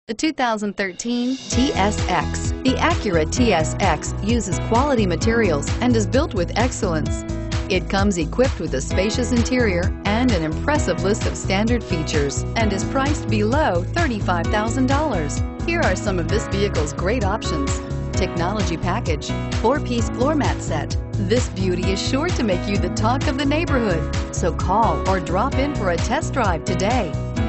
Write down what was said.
The 2013 TSX. The Acura TSX uses quality materials and is built with excellence. It comes equipped with a spacious interior and an impressive list of standard features and is priced below $35,000. Here are some of this vehicle's great options: technology package, 4-piece floor mat set. This beauty is sure to make you the talk of the neighborhood, so call or drop in for a test drive today.